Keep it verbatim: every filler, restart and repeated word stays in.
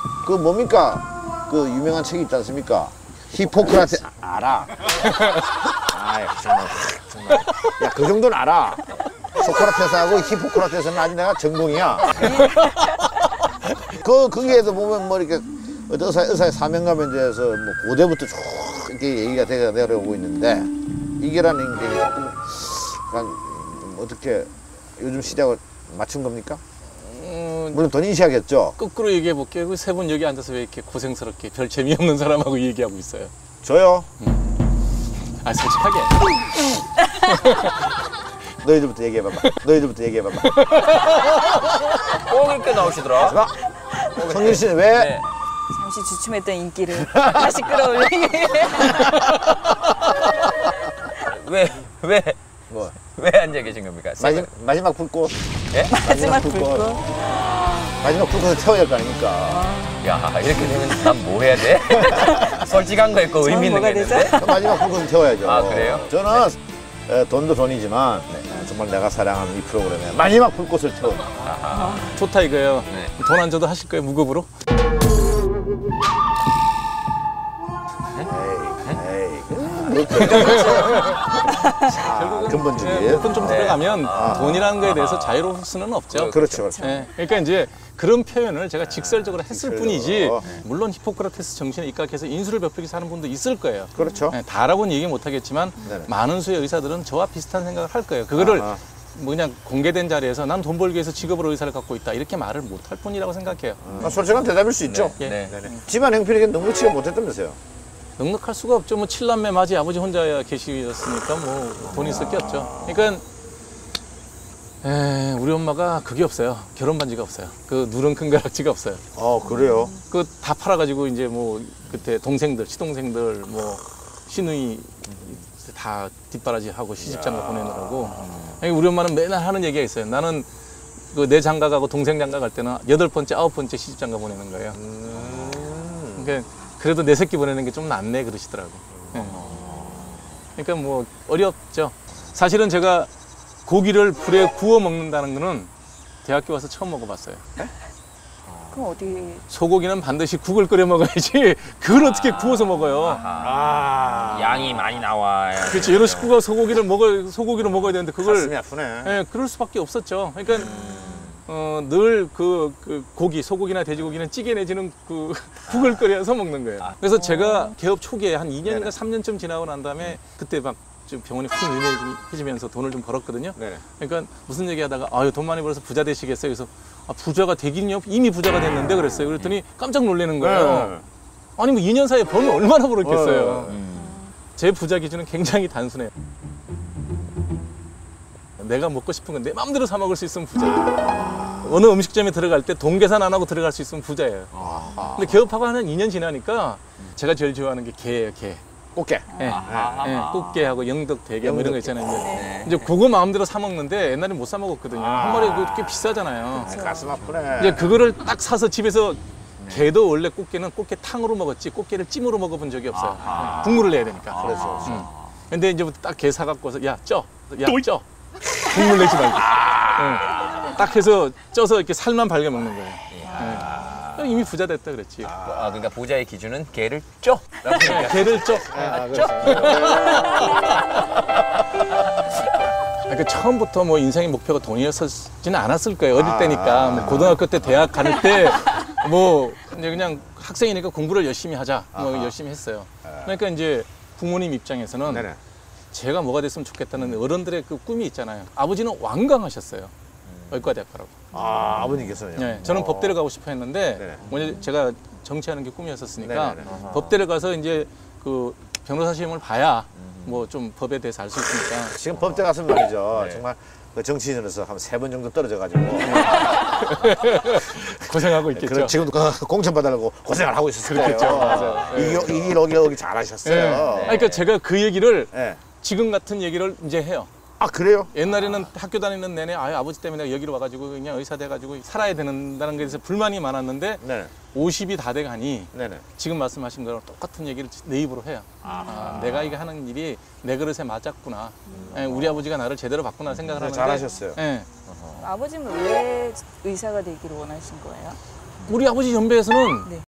그 뭡니까? 그 유명한 책이 있지 않습니까? 히포크라테 아, 알아. 아 정말 정말. 야 그 정도는 알아. 소크라테스하고 히포크라테스는 아직 내가 전공이야. 그 거기에도 보면 뭐 이렇게 의사 의사의 사명감에 대해서 뭐 고대부터 쭉 이렇게 얘기가 돼 내려오고 있는데 이게라는 게 자꾸 약간 어떻게 요즘 시대하고 맞춘 겁니까? 음, 물론 돈 인시하겠죠. 거꾸로 얘기해 볼게요. 세 분 여기 앉아서 왜 이렇게 고생스럽게 별 재미없는 사람하고 얘기하고 있어요? 저요? 음. 아 솔직하게. 너희들부터 얘기해봐봐. 너희들부터 얘기해봐봐. 꼭 이렇게 나오시더라. 성길 씨는 왜? 네. 잠시 주춤했던 인기를 다시 끌어올리기. 왜, 왜, 뭐? 왜 앉아 계신 겁니까? 마지, 마지막 불꽃. 예? 마지막 불꽃. 마지막 불꽃을 태워야 할 거 아닙니까? 야, 이렇게 되면 난 뭐 해야 돼? 솔직한 거 있고 의미 있는 게 있는데? 마지막 불꽃을 태워야죠. 아, 그래요? 저는 에, 돈도 돈이지만 네, 정말 내가 사랑하는 이 프로그램에 마지막 불꽃을 태운다. 아하. 좋다 이거예요. 네. 돈 안 줘도 하실 거예요 무급으로? 에이, 에이. 자, 근본적인. 목돈 좀 들어가면 아. 돈이라는 거에 대해서 자유로울 수는 없죠. 그렇죠, 그렇죠. 예, 그러니까 이제 그런 표현을 제가 직설적으로 했을 직설적으로. 뿐이지 물론 히포크라테스 정신에 입각해서 인수를 베풀기 사는 분도 있을 거예요. 그렇죠. 예, 다라고는 얘기 못 하겠지만 네네. 많은 수의 의사들은 저와 비슷한 생각을 할 거예요. 그거를 아하. 뭐 그냥 공개된 자리에서 난 돈 벌기 위해서 직업으로 의사를 갖고 있다 이렇게 말을 못 할 뿐이라고 생각해요. 아, 솔직한 대답일 수 있죠. 예. 네. 집안 형편이 넉넉치가 못했다면서요. 넉넉할 수가 없죠. 뭐 칠남매 맞이 아버지 혼자 계시었으니까 뭐 돈이 있을 게 없죠. 그러니까 에, 우리 엄마가 그게 없어요. 결혼 반지가 없어요. 그 누런 큰 가락지가 없어요. 어, 그래요? 그 다 팔아가지고 이제 뭐 그때 동생들, 시동생들 뭐 시누이 다 뒷바라지 하고 시집장가 보내느라고. 아니, 우리 엄마는 맨날 하는 얘기가 있어요. 나는 그 내 장가 가고 동생 장가 갈 때는 여덟 번째, 아홉 번째 시집장가 보내는 거예요. 음. 그러니까 그래도 내 새끼 보내는 게 좀 낫네 그러시더라고. 예. 그러니까 뭐 어렵죠. 사실은 제가 고기를 불에 구워 먹는다는 거는 대학교 와서 처음 먹어봤어요. 그럼 어디? 소고기는 반드시 국을 끓여 먹어야지 그걸 어떻게 아. 구워서 먹어요. 아하. 양이 많이 나와야. 그렇지. 여러 식구가 소고기를 먹어 소고기를 먹어야 되는데 그걸 가슴이 아프네. 예, 그럴 수밖에 없었죠. 그러니까 어, 늘 그 그 고기, 소고기나 돼지고기는 찌개 내지는 그 국을 끓여서 먹는 거예요. 그래서 제가 개업 초기에 한 이 년인가 네네. 삼 년쯤 지나고 난 다음에 그때 막 좀 병원이 확 유명해지면서 돈을 좀 벌었거든요. 네네. 그러니까 무슨 얘기하다가 아유 돈 많이 벌어서 부자 되시겠어요? 그래서 아, 부자가 되긴요? 이미 부자가 됐는데 그랬어요. 그랬더니 깜짝 놀라는 거예요. 네. 아니 뭐 이 년 사이에 벌면 얼마나 벌었겠어요. 네. 제 부자 기준은 굉장히 단순해요. 내가 먹고 싶은 건 내 마음대로 사 먹을 수 있으면 부자예요. 어느 음식점에 들어갈 때 돈 계산 안 하고 들어갈 수 있으면 부자예요. 아하. 근데 개업하고 한 이 년 지나니까 제가 제일 좋아하는 게 게예요, 게. 꽃게. 예. 아하. 예, 꽃게하고 영덕, 대게 뭐 이런 거 있잖아요. 이제. 네. 이제 그거 마음대로 사 먹는데 옛날에 못 사 먹었거든요. 아. 한 마리에 그거 꽤 비싸잖아요. 아, 가슴 아프네. 이제 그거를 딱 사서 집에서 게도 원래 꽃게는 꽃게탕으로 먹었지 꽃게를 찜으로 먹어본 적이 없어요. 아하. 예, 국물을 내야 되니까. 그래서 음. 근데 이제 딱 게 사갖고서 야 쪄, 야 쪄. 국물 내지 말고. 예. 딱 해서 쪄서 이렇게 살만 발겨 먹는 거예요. 예. 이미 부자 됐다 그랬지. 아, 그러니까 부자의 기준은 개를 쪄. 예, 게를 쪄. 아, 쪄. 그렇습니다. 그러니까 처음부터 뭐 인생의 목표가 돈이었지는 않았을 거예요. 어릴 때니까. 뭐 고등학교 때 대학 갈 때 뭐 이제 그냥 학생이니까 공부를 열심히 하자. 뭐 아하. 열심히 했어요. 그러니까 이제 부모님 입장에서는 네네. 제가 뭐가 됐으면 좋겠다는 어른들의 그 꿈이 있잖아요. 아버지는 완강하셨어요. 의과대학 가라고. 아, 아버님께서는요? 네, 저는 어. 법대를 가고 싶어 했는데 네네. 먼저 제가 정치하는 게 꿈이었었으니까 네네네. 법대를 가서 이제 그 변호사 시험을 봐야 뭐 좀 법에 대해서 알 수 있으니까. 지금 법대 갔으면 말이죠. 네. 정말 그 정치인으로서 한 세 번 정도 떨어져가지고. 고생하고 있겠죠. 그럼 지금도 그 공천 받으려고 고생을 하고 있었을 거예요. 그렇겠죠. 맞아요. 이길 이길 오길 오길 잘하셨어요. 네. 아니, 그러니까 제가 그 얘기를 네. 지금 같은 얘기를 이제 해요. 아, 그래요? 옛날에는 학교 다니는 내내 아유 아버지 때문에 내가 여기로 와가지고 그냥 의사 돼가지고 살아야 된다는 것에 불만이 많았는데 네. 오십이 다 돼가니 네네. 지금 말씀하신 대로 똑같은 얘기를 내 입으로 해요. 아, 내가 이게 하는 일이 내 그릇에 맞았구나. 예, 우리 아버지가 나를 제대로 봤구나 생각을 네, 하는데. 잘하셨어요. 예. 아버지는 왜 의사가 되기를 원하신 거예요? 우리 아버지 연배에서는 네.